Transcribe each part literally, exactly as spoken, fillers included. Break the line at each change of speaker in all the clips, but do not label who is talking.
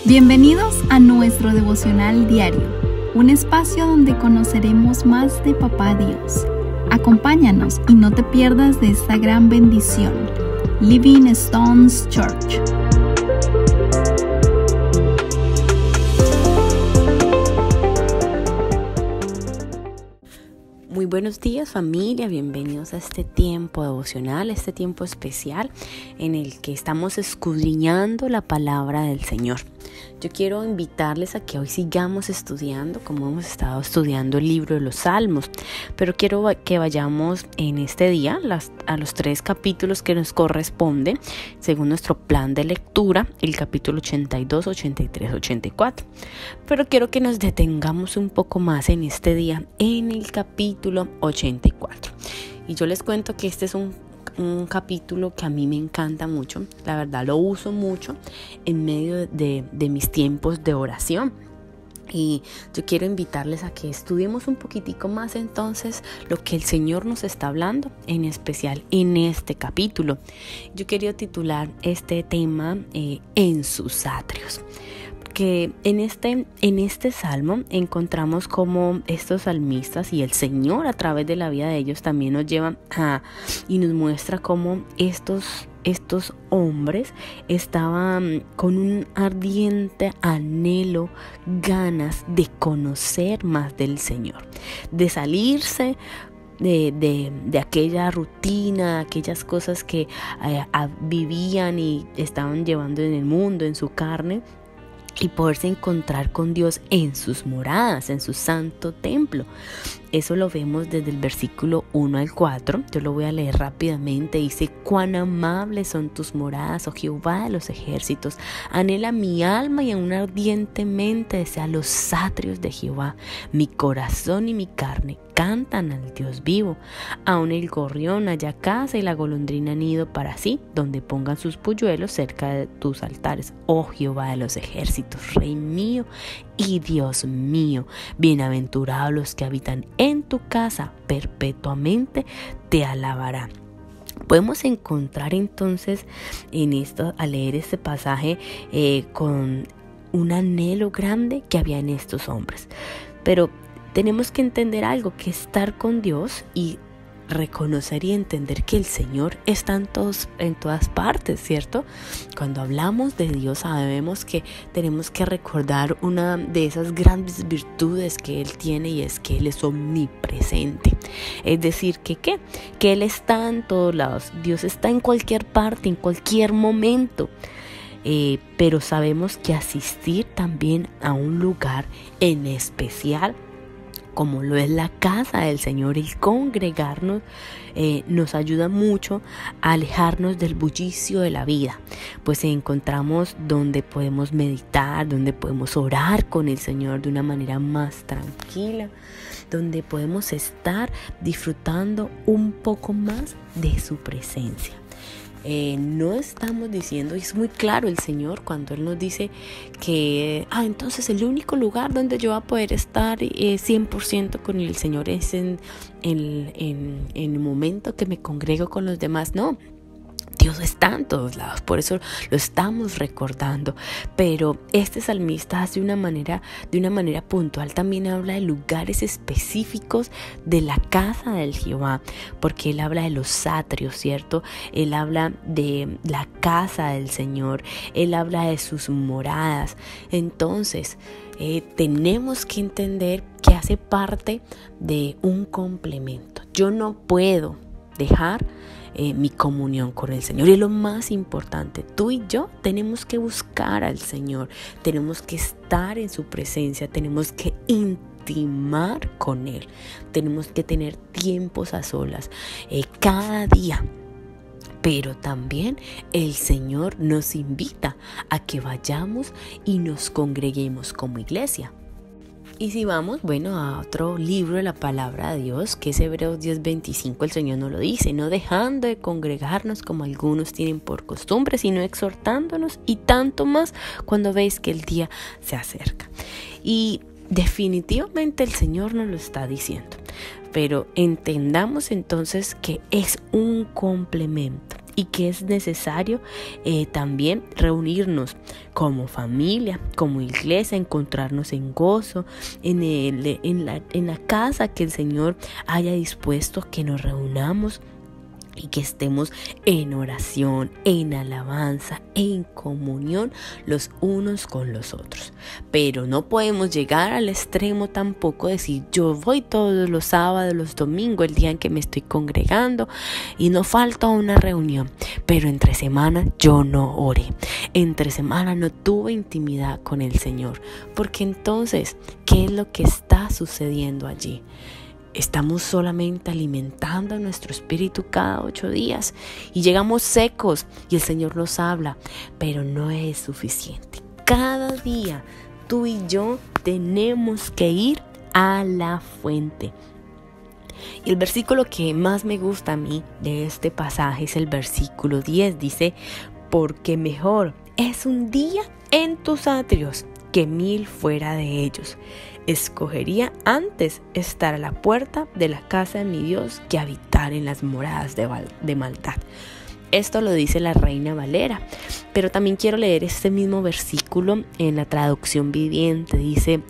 Bienvenidos a nuestro devocional diario, un espacio donde conoceremos más de Papá Dios. Acompáñanos y no te pierdas de esta gran bendición. Living Stones Church.
Muy buenos días, familia, bienvenidos a este tiempo devocional, este tiempo especial en el que estamos escudriñando la palabra del Señor. Yo quiero invitarles a que hoy sigamos estudiando, como hemos estado estudiando el libro de los Salmos, pero quiero que vayamos en este día las, a los tres capítulos que nos corresponden, según nuestro plan de lectura, el capítulo ochenta y dos, ochenta y tres, ochenta y cuatro. Pero quiero que nos detengamos un poco más en este día, en el capítulo ochenta y cuatro. Y yo les cuento que este es un un capítulo que a mí me encanta mucho, la verdad lo uso mucho en medio de, de mis tiempos de oración. Y yo quiero invitarles a que estudiemos un poquitico más entonces lo que el Señor nos está hablando, en especial en este capítulo. Yo quería titular este tema eh, en sus atrios. Que en este, en este salmo encontramos cómo estos salmistas y el Señor a través de la vida de ellos también nos lleva a y nos muestra cómo estos, estos hombres estaban con un ardiente anhelo, ganas de conocer más del Señor, de salirse De, de, de aquella rutina, aquellas cosas que eh, a, vivían y estaban llevando en el mundo, en su carne, y poderse encontrar con Dios en sus moradas, en su santo templo. Eso lo vemos desde el versículo uno al cuatro. Yo lo voy a leer rápidamente. Dice: cuán amables son tus moradas, oh Jehová de los ejércitos. Anhela mi alma y aún ardientemente desea los atrios de Jehová. Mi corazón y mi carne cantan al Dios vivo. Aún el gorrión halla casa y la golondrina nido para sí, donde pongan sus polluelos cerca de tus altares, oh Jehová de los ejércitos, Rey mío y Dios mío. Bienaventurados los que habitan en tu casa, perpetuamente te alabarán. Podemos encontrar entonces en esto, al leer este pasaje, eh, con un anhelo grande que había en estos hombres. Pero tenemos que entender algo, que estar con Dios y reconocer y entender que el Señor está en, todos, en todas partes, ¿cierto? Cuando hablamos de Dios sabemos que tenemos que recordar una de esas grandes virtudes que Él tiene, y es que Él es omnipresente. Es decir, que ¿qué? Que Él está en todos lados. Dios está en cualquier parte, en cualquier momento. Eh, pero sabemos que asistir también a un lugar en especial, como lo es la casa del Señor, el congregarnos, eh, nos ayuda mucho a alejarnos del bullicio de la vida, pues encontramos donde podemos meditar, donde podemos orar con el Señor de una manera más tranquila, donde podemos estar disfrutando un poco más de su presencia. Eh, no estamos diciendo, y es muy claro el Señor cuando Él nos dice que ah, entonces el único lugar donde yo voy a poder estar eh, cien por ciento con el Señor es en, en, en, en el momento que me congrego con los demás. No, Dios está en todos lados, por eso lo estamos recordando. Pero este salmista hace una manera, de una manera puntual, también habla de lugares específicos de la casa del Jehová, porque él habla de los atrios, ¿cierto? Él habla de la casa del Señor, él habla de sus moradas. Entonces, eh, tenemos que entender que hace parte de un complemento. Yo no puedo dejar Eh, mi comunión con el Señor, y es lo más importante. Tú y yo tenemos que buscar al Señor, tenemos que estar en su presencia, tenemos que intimar con Él, tenemos que tener tiempos a solas eh, cada día. Pero también el Señor nos invita a que vayamos y nos congreguemos como iglesia. Y si vamos, bueno, a otro libro de la palabra de Dios, que es Hebreos diez veinticinco, el Señor nos lo dice: no dejando de congregarnos como algunos tienen por costumbre, sino exhortándonos, y tanto más cuando veis que el día se acerca. Y definitivamente el Señor nos lo está diciendo, pero entendamos entonces que es un complemento. y que es necesario eh, también reunirnos como familia, como iglesia, encontrarnos en gozo, en, el, en, la, en la casa que el Señor haya dispuesto que nos reunamos y que estemos en oración, en alabanza, en comunión los unos con los otros. Pero no podemos llegar al extremo tampoco de decir yo voy todos los sábados, los domingos, el día en que me estoy congregando y no falta una reunión, pero entre semana yo no oré, entre semana no tuve intimidad con el Señor, porque entonces, ¿qué es lo que está sucediendo allí? Estamos solamente alimentando nuestro espíritu cada ocho días y llegamos secos y el Señor nos habla, pero no es suficiente. Cada día tú y yo tenemos que ir a la fuente. Y el versículo que más me gusta a mí de este pasaje es el versículo diez. Dice, porque mejor es un día en tus atrios que mil fuera de ellos. Escogería antes estar a la puerta de la casa de mi Dios que habitar en las moradas de, val- de maldad. Esto lo dice la Reina Valera, pero también quiero leer este mismo versículo en la traducción viviente. Dice,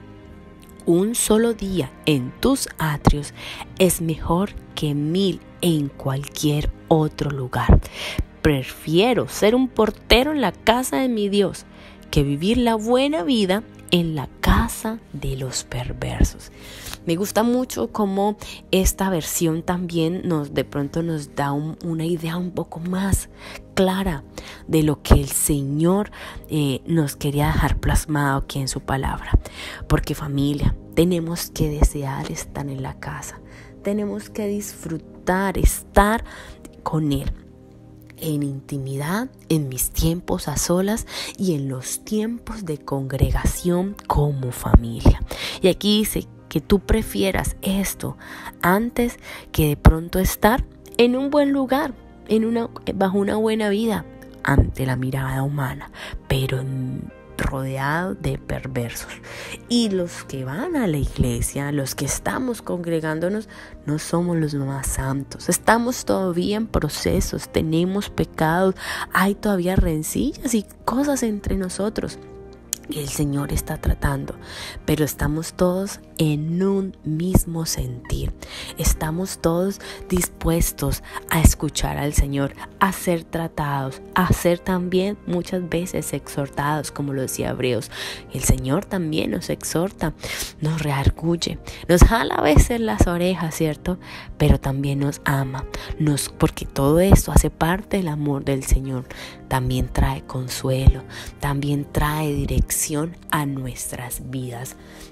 un solo día en tus atrios es mejor que mil en cualquier otro lugar. Prefiero ser un portero en la casa de mi Dios que vivir la buena vida en la casa de los perversos. Me gusta mucho cómo esta versión también nos de pronto nos da un, una idea un poco más clara de lo que el Señor eh, nos quería dejar plasmado aquí en su palabra. Porque familia, tenemos que desear estar en la casa, tenemos que disfrutar, estar con Él. En intimidad, en mis tiempos a solas y en los tiempos de congregación como familia. Y aquí dice que tú prefieras esto antes que de pronto estar en un buen lugar, en una, bajo una buena vida ante la mirada humana, pero en rodeado de perversos. Y los que van a la iglesia, los que estamos congregándonos, no somos los más santos. Estamos todavía en procesos, tenemos pecados, hay todavía rencillas y cosas entre nosotros que el Señor está tratando, pero estamos todos en un mismo sentir. Estamos todos dispuestos a escuchar al Señor, a ser tratados, a ser también muchas veces exhortados, como lo decía Hebreos. El Señor también nos exhorta, nos reargulle, nos jala a veces las orejas, ¿cierto? Pero también nos ama, nos, porque todo esto hace parte del amor del Señor. También trae consuelo, también trae dirección a nuestras vidas.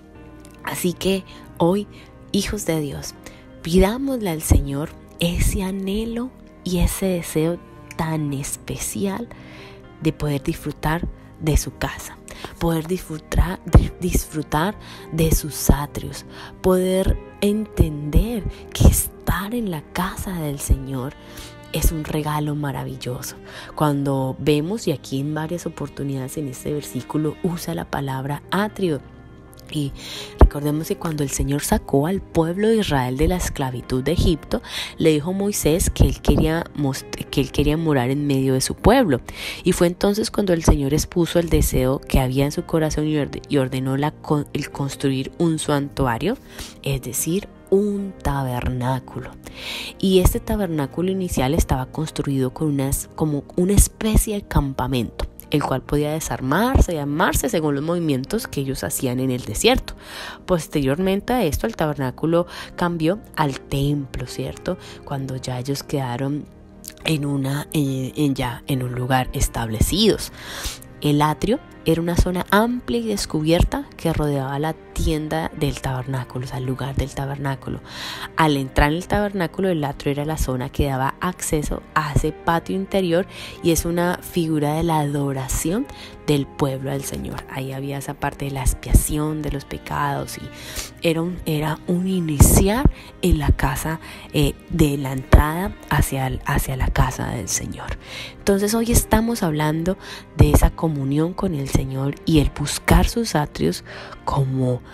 Así que hoy, hijos de Dios, pidámosle al Señor ese anhelo y ese deseo tan especial de poder disfrutar de su casa, poder disfrutar, disfrutar de sus atrios, poder entender que estar en la casa del Señor es un regalo maravilloso. Cuando vemos, y aquí en varias oportunidades en este versículo usa la palabra atrio, y recordemos que cuando el Señor sacó al pueblo de Israel de la esclavitud de Egipto, le dijo a Moisés que él quería, que él quería morar en medio de su pueblo. Y fue entonces cuando el Señor expuso el deseo que había en su corazón y ordenó la, el construir un santuario, es decir, un tabernáculo. Y este tabernáculo inicial estaba construido con unas, como una especie de campamento, el cual podía desarmarse y armarse según los movimientos que ellos hacían en el desierto. Posteriormente a esto, el tabernáculo cambió al templo, ¿cierto? Cuando ya ellos quedaron en una en, en ya en un lugar establecidos. El atrio era una zona amplia y descubierta que rodeaba la tienda del tabernáculo, o sea, el lugar del tabernáculo. Al entrar en el tabernáculo, el atrio era la zona que daba acceso a ese patio interior y es una figura de la adoración del pueblo al Señor. Ahí había esa parte de la expiación de los pecados y era un, era un iniciar en la casa eh, de la entrada hacia, el, hacia la casa del Señor. Entonces hoy estamos hablando de esa comunión con el Señor y el buscar sus atrios como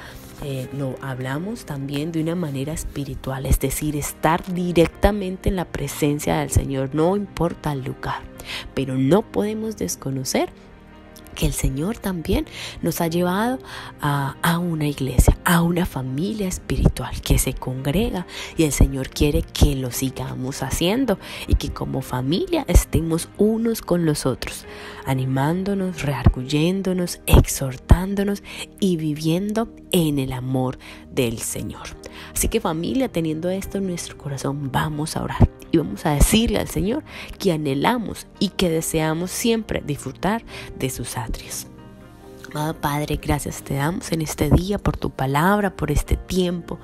eh, lo hablamos también de una manera espiritual, es decir, estar directamente en la presencia del Señor, no importa el lugar, pero no podemos desconocer que el Señor también nos ha llevado a, a una iglesia, a una familia espiritual que se congrega, y el Señor quiere que lo sigamos haciendo y que como familia estemos unos con los otros, animándonos, rearguyéndonos, exhortándonos y viviendo en el amor del Señor. Así que familia, teniendo esto en nuestro corazón, vamos a orar y vamos a decirle al Señor que anhelamos y que deseamos siempre disfrutar de sus atrios. Amado Padre, gracias te damos en este día por tu palabra, por este tiempo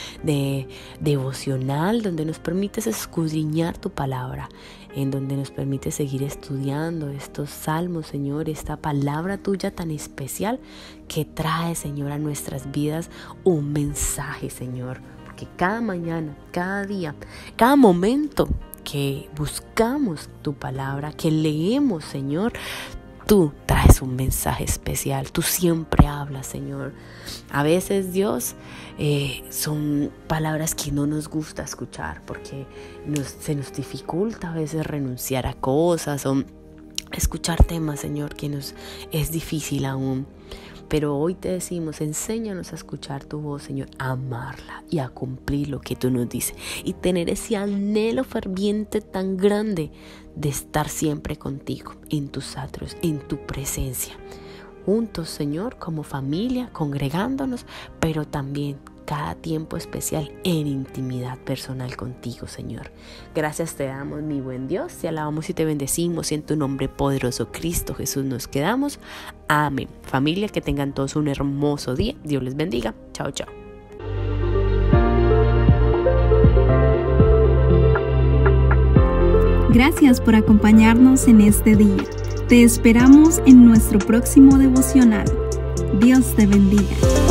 de devocional donde nos permites escudriñar tu palabra, en donde nos permites seguir estudiando estos salmos, Señor, esta palabra tuya tan especial que trae, Señor, a nuestras vidas un mensaje, Señor. Que cada mañana, cada día, cada momento que buscamos tu palabra, que leemos, Señor, tú traes un mensaje especial. Tú siempre hablas, Señor. A veces, Dios, eh, son palabras que no nos gusta escuchar porque nos, se nos dificulta a veces renunciar a cosas o escuchar temas, Señor, que nos es difícil aún. Pero hoy te decimos, enséñanos a escuchar tu voz, Señor, a amarla y a cumplir lo que tú nos dices. Y tener ese anhelo ferviente tan grande de estar siempre contigo, en tus atrios, en tu presencia. Juntos, Señor, como familia, congregándonos, pero también cada tiempo especial en intimidad personal contigo, Señor. Gracias te damos, mi buen Dios, te alabamos y te bendecimos, y en tu nombre poderoso, Cristo Jesús, nos quedamos. Amén. Familia, que tengan todos un hermoso día. Dios les bendiga. Chao, chao.
Gracias por acompañarnos en este día. Te esperamos en nuestro próximo devocional. Dios te bendiga.